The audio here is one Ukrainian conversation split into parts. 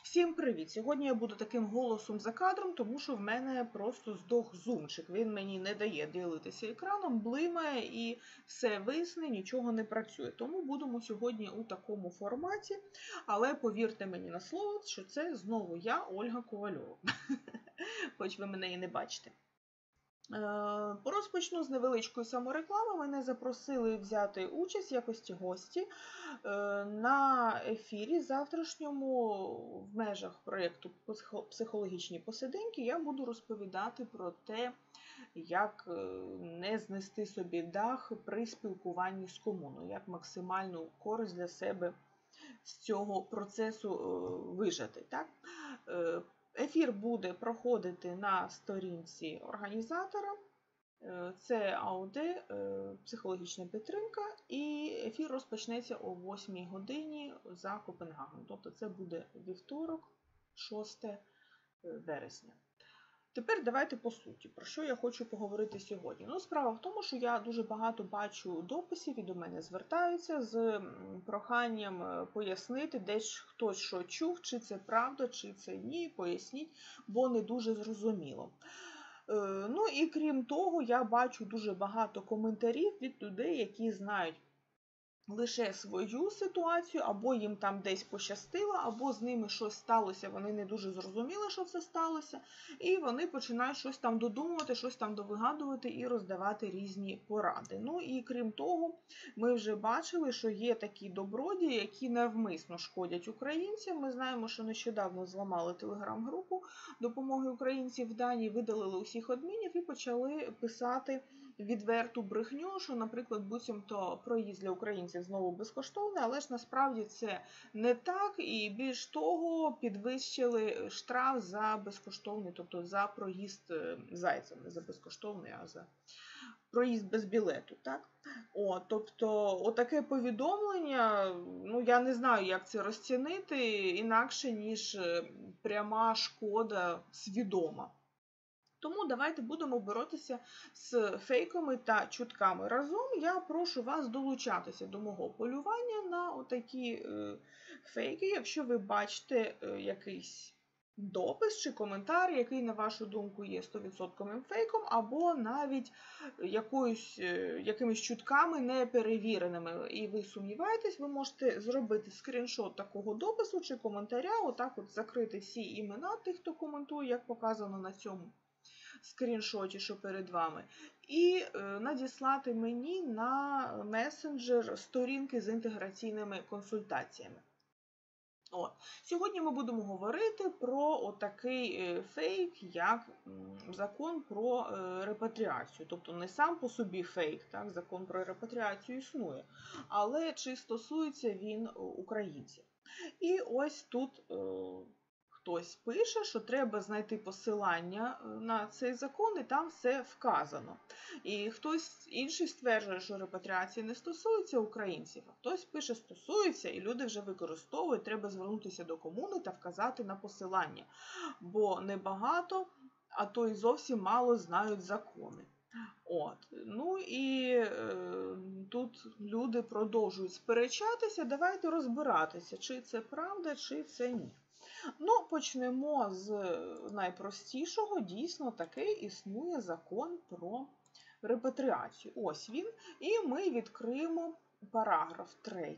Всім привіт! Сьогодні я буду таким голосом за кадром, тому що в мене просто здох зумчик. Він мені не дає ділитися екраном, блимає і все висне, нічого не працює. Тому будемо сьогодні у такому форматі. Але повірте мені на слово, що це знову я, Ольга Ковальова. Хоч ви мене і не бачите. Розпочну з невеличкої самореклами. Мене запросили взяти участь в якості гості на ефірі завтрашньому в межах проєкту «Психологічні посиденьки». Я буду розповідати про те, як не знести собі дах при спілкуванні з комуною, як максимальну користь для себе з цього процесу вижати. Так? Ефір буде проходити на сторінці організатора, це АОД, психологічна підтримка, і ефір розпочнеться о 8 годині за Копенгагеном. Тобто це буде вівторок, 6 вересня. Тепер давайте по суті, про що я хочу поговорити сьогодні. Справа в тому, що я дуже багато бачу дописів і до мене звертаються з проханням пояснити, десь хтось що чув, чи це правда, чи це ні, поясніть, бо не дуже зрозуміло. І крім того, я бачу дуже багато коментарів від людей, які знають лише свою ситуацію, або їм там десь пощастило, або з ними щось сталося, вони не дуже зрозуміли, що це сталося, і вони починають щось там додумувати, щось там довигадувати і роздавати різні поради. І крім того, ми вже бачили, що є такі добродії, які навмисно шкодять українцям. Ми знаємо, що нещодавно зламали телеграм-групу допомоги українців в Данії, видалили усіх адмінів і почали писати відверту брехню, що, наприклад, буцімто проїзд для українців знову безкоштовний, але ж насправді це не так, і більш того, підвищили штраф за безкоштовний, тобто за проїзд зайцем, не за безкоштовний, а за проїзд без білету, так? Тобто, отаке повідомлення, я не знаю, як це розцінити, інакше, ніж пряма шкода свідома. Тому давайте будемо боротися з фейками та чутками. Разом я прошу вас долучатися до мого полювання на отакі фейки, якщо ви бачите якийсь допис чи коментар, який, на вашу думку, є 100% фейком, або навіть якимись чутками неперевіреними, і ви сумніваєтесь, ви можете зробити скріншот такого допису чи коментаря, отак от закрити всі імена тих, хто коментує, як показано на цьому скріншоті, що перед вами, і надіслати мені на месенджер сторінки з інтеграційними консультаціями. Сьогодні ми будемо говорити про отакий фейк, як закон про репатріацію. Тобто не сам по собі фейк, так, закон про репатріацію існує, але чи стосується він українців. І ось тут хтось пише, що треба знайти посилання на цей закон, і там все вказано. І хтось інший стверджує, що репатріація не стосується українців, а хтось пише, стосується, і люди вже використовують, треба звернутися до комуни та вказати на посилання. Бо небагато, а то й зовсім мало знають закони. Тут люди продовжують сперечатися, давайте розбиратися, чи це правда, чи це ні. Почнемо з найпростішого. Дійсно, таки існує закон про репатріацію. Ось він. І ми відкриємо параграф 3.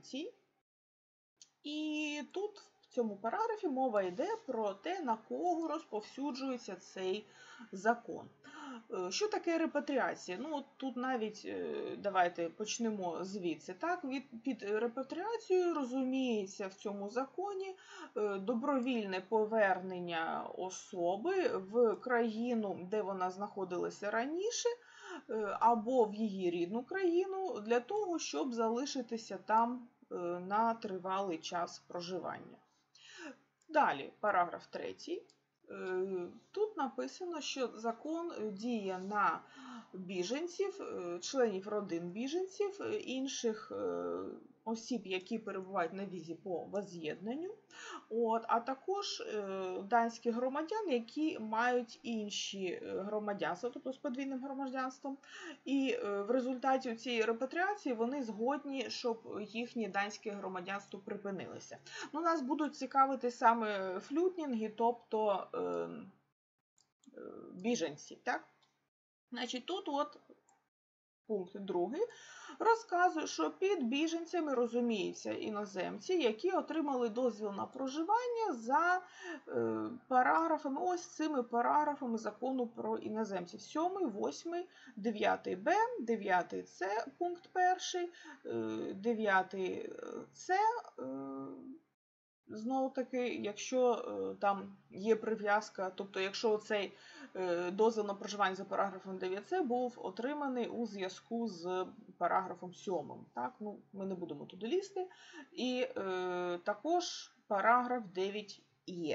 І тут в цьому параграфі мова йде про те, на кого розповсюджується цей закон. Що таке репатріація? Тут навіть, давайте почнемо звідси. Так? Під репатріацією розуміється в цьому законі добровільне повернення особи в країну, де вона знаходилася раніше, або в її рідну країну, для того, щоб залишитися там на тривалий час проживання. Далі, параграф 3. Тут написано, що закон діє на біженців, членів родин біженців, інших осіб, які перебувають на візі по возз'єднанню, а також данських громадян, які мають інші громадянства, тобто з подвійним громадянством, і в результаті цієї репатріації вони згодні, щоб їхнє данське громадянство припинилося. Нас будуть цікавити саме флютнінги, тобто біженці. Так? Значить, тут пункт 2 розказує, що під біженцями розуміються іноземці, які отримали дозвіл на проживання за параграфами, ось цими параграфами закону про іноземців. 7, 8, 9б, 9с, пункт 1, 9с, знову таки, якщо там є прив'язка, тобто якщо цей дозвіл на проживання за параграфом 9с був отриманий у зв'язку з параграфом 7. Так? Ми не будемо туди лізти. І також параграф 9є.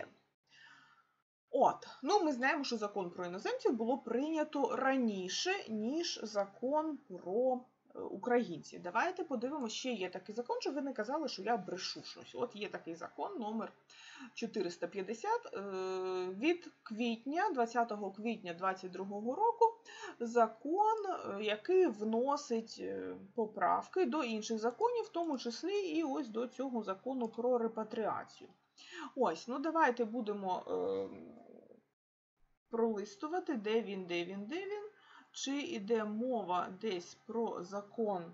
Ми знаємо, що закон про іноземців було прийнято раніше, ніж закон про українців. Давайте подивимося, ще є такий закон, щоб ви не казали, що я брешу щось. Є такий закон, номер 450, від 20 квітня 2022 року, закон, який вносить поправки до інших законів, в тому числі і ось до цього закону про репатріацію. Давайте будемо пролистувати, де він. Чи йде мова десь про закон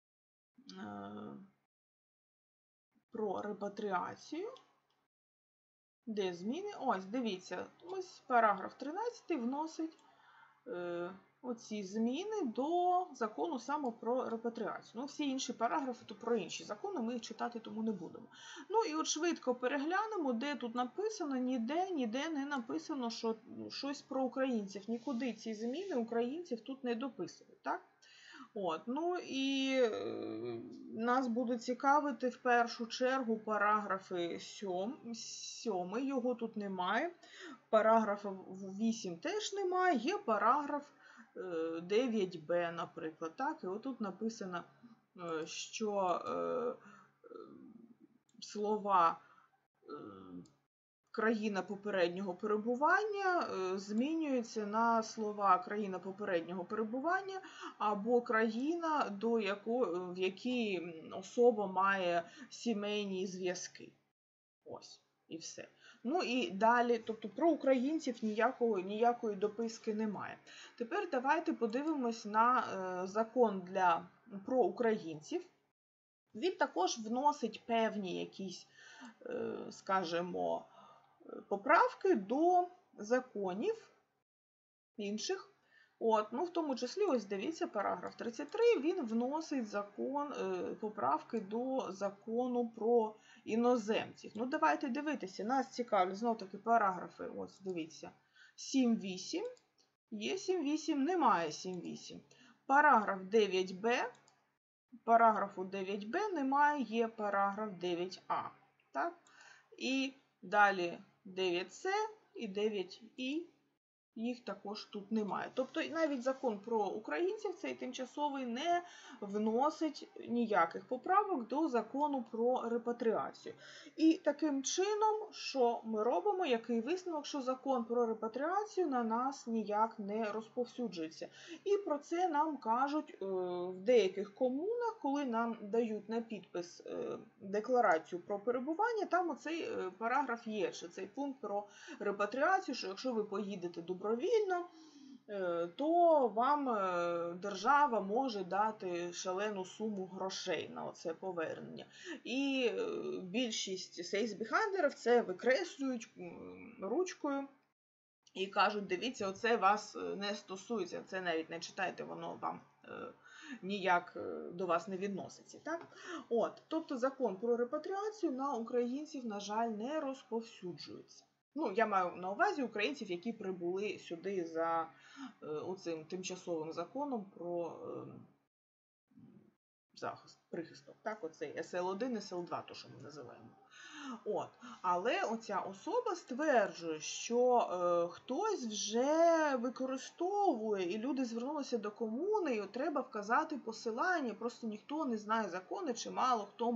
про репатріацію? Де зміни? Дивіться, ось параграф 13 вносить оці зміни до закону саме про репатріацію. Всі інші параграфи то про інші закони, ми їх читати тому не будемо. І швидко переглянемо, де тут написано, ніде не написано, що щось про українців. Нікуди ці зміни українців тут не дописують, так? І нас буде цікавити в першу чергу параграфи 7, його тут немає, параграф 8 теж немає, є параграф 9б, наприклад. Так? І отут написано, що слова країна попереднього перебування змінюються на слова країна попереднього перебування або країна, в якій особа має сімейні зв'язки. І все. І далі, тобто про українців ніякої дописки немає. Тепер давайте подивимось на закон про українців. Він також вносить певні якісь, скажімо, поправки до законів інших. В тому числі, ось дивіться, параграф 33, він вносить поправки до закону про іноземців. Давайте дивитися, нас цікавлять знов-таки параграфи, ось дивіться, 7.8, є 7.8, немає 7.8. Параграф 9б, параграфу 9б немає, є параграф 9а. Так? І далі 9с і 9і, їх також тут немає. Тобто навіть закон про українців, цей тимчасовий, не вносить ніяких поправок до закону про репатріацію. І таким чином, що ми робимо, який висновок, що закон про репатріацію на нас ніяк не розповсюджується. І про це нам кажуть в деяких комунах, коли нам дають на підпис декларацію про перебування, там оцей параграф є, що цей пункт про репатріацію, що якщо ви поїдете добровільно, то вам держава може дати шалену суму грошей на оце повернення. І більшість сейсбіхандерів це викреслюють ручкою і кажуть, дивіться, оце вас не стосується, це навіть не читайте, воно вам ніяк до вас не відноситься. Так? Тобто закон про репатріацію на українців, на жаль, не розповсюджується. Я маю на увазі українців, які прибули сюди за оцим тимчасовим законом про захист, прихисток. Так, оцей СЛ1, СЛ2, то, що ми називаємо. Але оця особа стверджує, що хтось вже використовує, і люди звернулися до комуни, і треба вказати посилання, просто ніхто не знає закони, чи мало хто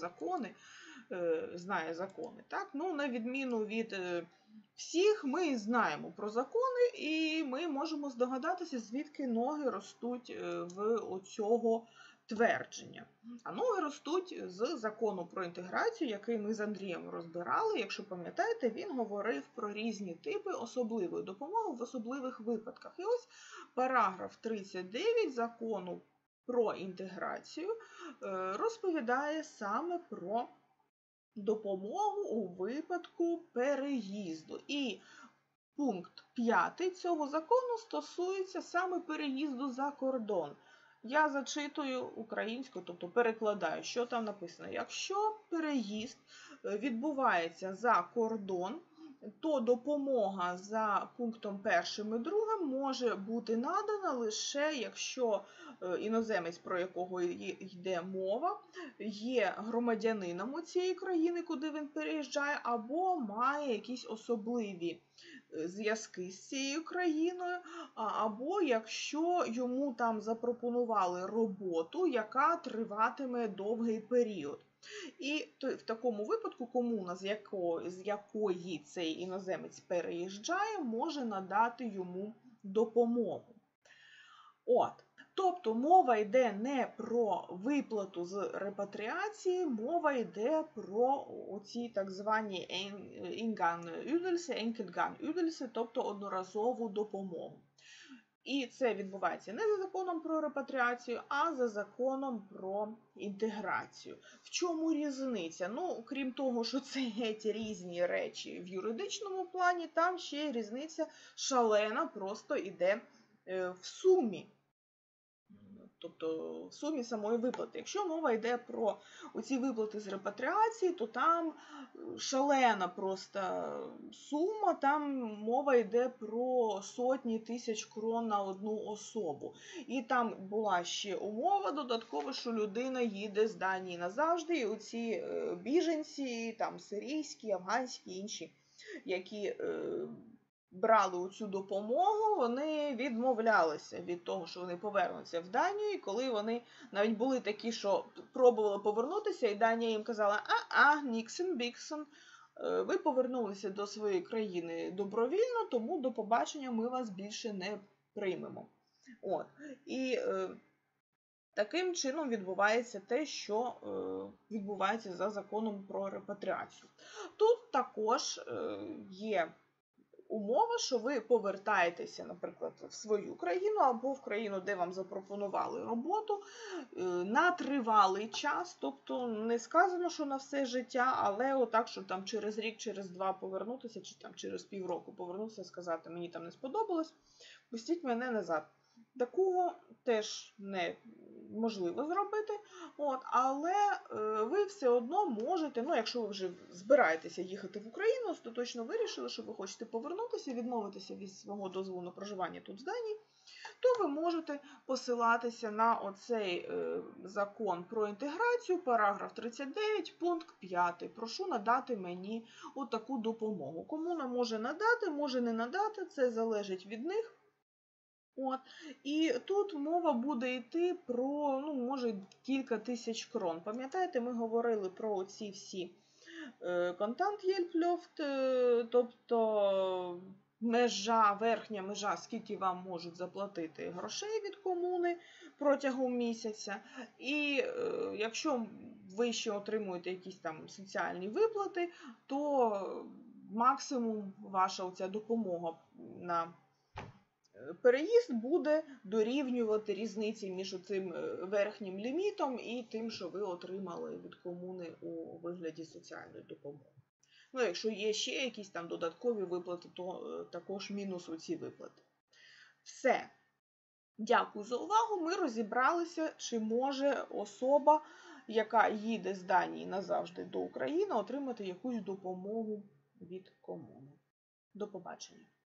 знає закони. Так? На відміну від всіх, ми знаємо про закони, і ми можемо здогадатися, звідки ноги ростуть в оцього твердження. А ноги ростуть з закону про інтеграцію, який ми з Андрієм розбирали. Якщо пам'ятаєте, він говорив про різні типи особливої допомоги в особливих випадках. І ось параграф 39 закону про інтеграцію розповідає саме про допомогу у випадку переїзду. І пункт 5 цього закону стосується саме переїзду за кордон. Я зачитую українською, тобто перекладаю, що там написано. Якщо переїзд відбувається за кордон, то допомога за пунктом 1 і 2 може бути надана лише, якщо іноземець, про якого йде мова, є громадянином цієї країни, куди він переїжджає, або має якісь особливі зв'язки з цією країною, або якщо йому там запропонували роботу, яка триватиме довгий період. І в такому випадку комуна, з якої цей іноземець переїжджає, може надати йому допомогу. Тобто мова йде не про виплату з репатріації, мова йде про оці так звані enkeltgang-ydelser, тобто одноразову допомогу. І це відбувається не за законом про репатріацію, а за законом про інтеграцію. В чому різниця? Крім того, що це геть різні речі в юридичному плані, там ще різниця шалена просто йде в сумі. Тобто в сумі самої виплати. Якщо мова йде про оці виплати з репатріації, то там шалена просто сума, там мова йде про сотні тисяч крон на одну особу. І там була ще умова додаткова, що людина їде з Данії назавжди, і оці біженці, там сирійські, афганські, інші, які брали цю допомогу, вони відмовлялися від того, що вони повернуться в Данію, і коли вони навіть були такі, що пробували повернутися, і Данія їм казала: ніксен, біксен, ви повернулися до своєї країни добровільно, тому до побачення, ми вас більше не приймемо. І таким чином відбувається те, що відбувається за законом про репатріацію. Тут також є умова, що ви повертаєтеся, наприклад, в свою країну або в країну, де вам запропонували роботу, на тривалий час, тобто не сказано, що на все життя, але отак, що там через рік, через два повернутися, чи там через півроку повернутися і сказати: мені там не сподобалось, пустіть мене назад. Такого теж неможливо зробити, але ви все одно можете, якщо ви вже збираєтеся їхати в Україну, остаточно вирішили, що ви хочете повернутися, відмовитися від свого дозволу на проживання тут в Данії, то ви можете посилатися на оцей закон про інтеграцію, параграф 39, пункт 5. Прошу надати мені отаку допомогу. Комуна може надати, може не надати, це залежить від них. І тут мова буде йти про, може, кілька тисяч крон. Пам'ятаєте, ми говорили про ці всі контант-єльпльофт, тобто верхня межа, скільки вам можуть заплатити грошей від комуни протягом місяця. І якщо ви ще отримуєте якісь там соціальні виплати, то максимум ваша оця допомога на переїзд буде дорівнювати різниці між цим верхнім лімітом і тим, що ви отримали від комуни у вигляді соціальної допомоги. Якщо є ще якісь там додаткові виплати, то також мінус у ці виплати. Все. Дякую за увагу. Ми розібралися, чи може особа, яка їде з Данії назавжди до України, отримати якусь допомогу від комуни. До побачення.